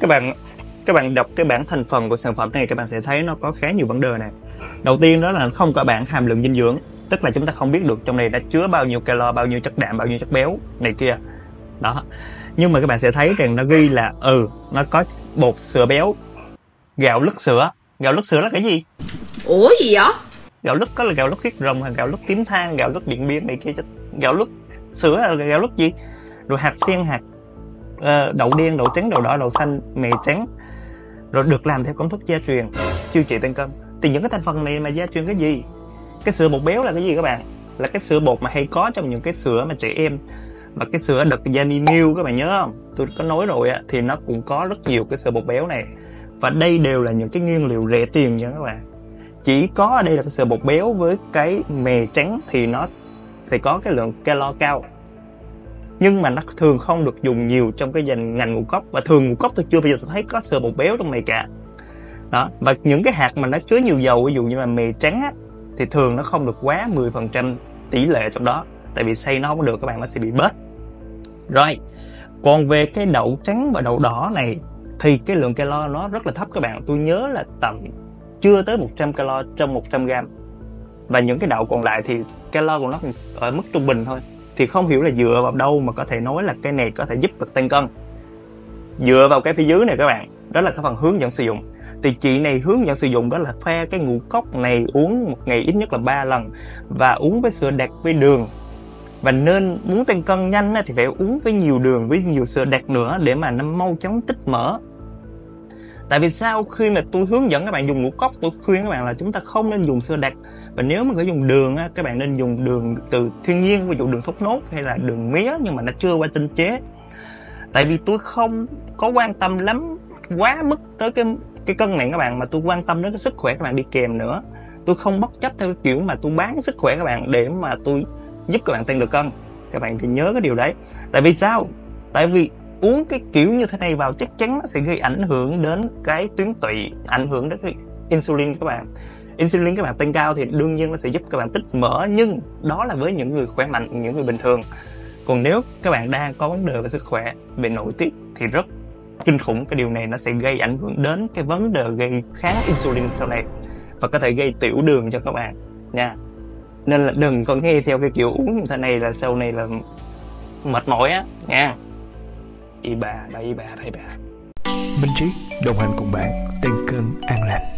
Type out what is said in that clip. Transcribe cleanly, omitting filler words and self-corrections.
các bạn đọc cái bảng thành phần của sản phẩm này, các bạn sẽ thấy nó có khá nhiều vấn đề này. Đầu tiên đó là không có bảng hàm lượng dinh dưỡng, tức là chúng ta không biết được trong này đã chứa bao nhiêu calo, bao nhiêu chất đạm, bao nhiêu chất béo này kia đó. Nhưng mà các bạn sẽ thấy rằng nó ghi là nó có bột sữa béo, gạo lứt sữa. Gạo lứt sữa là cái gì? Ủa gì vậy? Gạo lứt có là gạo lứt huyết rồng, hay gạo lứt tím than, gạo lứt Điện Biên này kia. Gạo lứt sữa là gạo lứt gì? Rồi hạt sen, hạt đậu đen, đậu trắng, đậu đỏ, đậu xanh, mè trắng, rồi được làm theo công thức gia truyền, chữa trị tăng cân. Thì những cái thành phần này mà gia truyền cái gì? Cái sữa bột béo là cái gì các bạn? Là cái sữa bột mà hay có trong những cái sữa mà trẻ em, và cái sữa đực Yummy Milk, các bạn nhớ không? Tôi có nói rồi á, thì nó cũng có rất nhiều cái sữa bột béo này. Và đây đều là những cái nguyên liệu rẻ tiền nha các bạn. Chỉ có ở đây là cái sữa bột béo với cái mè trắng thì nó sẽ có cái lượng calo cao, nhưng mà nó thường không được dùng nhiều trong cái ngành ngũ cốc. Và thường ngũ cốc tôi chưa bao giờ tôi thấy có sữa bột béo trong này cả đó. Và những cái hạt mà nó chứa nhiều dầu, ví dụ như là mè trắng á, thì thường nó không được quá 10% tỷ lệ trong đó, tại vì xay nó không được các bạn, nó sẽ bị bết. Rồi, còn về cái đậu trắng và đậu đỏ này thì cái lượng calo nó rất là thấp các bạn. Tôi nhớ là tầm chưa tới 100 calo trong 100 gram. Và những cái đậu còn lại thì calo của nó ở mức trung bình thôi. Thì không hiểu là dựa vào đâu mà có thể nói là cái này có thể giúp được tăng cân. Dựa vào cái phía dưới này các bạn, đó là cái phần hướng dẫn sử dụng. Thì chị này hướng dẫn sử dụng đó là pha cái ngũ cốc này uống một ngày ít nhất là 3 lần, và uống với sữa đặc với đường. Và nên muốn tăng cân nhanh thì phải uống với nhiều đường, với nhiều sữa đặc nữa, để mà nó mau chóng tích mỡ. Tại vì sao? Khi mà tôi hướng dẫn các bạn dùng ngũ cốc, tôi khuyên các bạn là chúng ta không nên dùng sữa đặc. Và nếu mà có dùng đường á, các bạn nên dùng đường từ thiên nhiên, ví dụ đường thốt nốt hay là đường mía nhưng mà nó chưa qua tinh chế. Tại vì tôi không có quan tâm lắm quá mức tới cái cân nặng các bạn, mà tôi quan tâm đến cái sức khỏe các bạn đi kèm nữa. Tôi không bất chấp theo cái kiểu mà tôi bán sức khỏe các bạn để mà tôi giúp các bạn tăng được cân. Các bạn thì nhớ cái điều đấy. Tại vì sao? Tại vì uống cái kiểu như thế này vào chắc chắn nó sẽ gây ảnh hưởng đến cái tuyến tụy, ảnh hưởng đến cái insulin các bạn. Insulin các bạn tăng cao thì đương nhiên nó sẽ giúp các bạn tích mỡ, nhưng đó là với những người khỏe mạnh, những người bình thường. Còn nếu các bạn đang có vấn đề về sức khỏe, về nội tiết thì rất kinh khủng. Cái điều này nó sẽ gây ảnh hưởng đến cái vấn đề gây kháng insulin sau này, và có thể gây tiểu đường cho các bạn nha. Nên là đừng có nghe theo cái kiểu uống như thế này là sau này là mệt mỏi á nha. Y bà. Minh Triết đồng hành cùng bạn tăng cân an lành.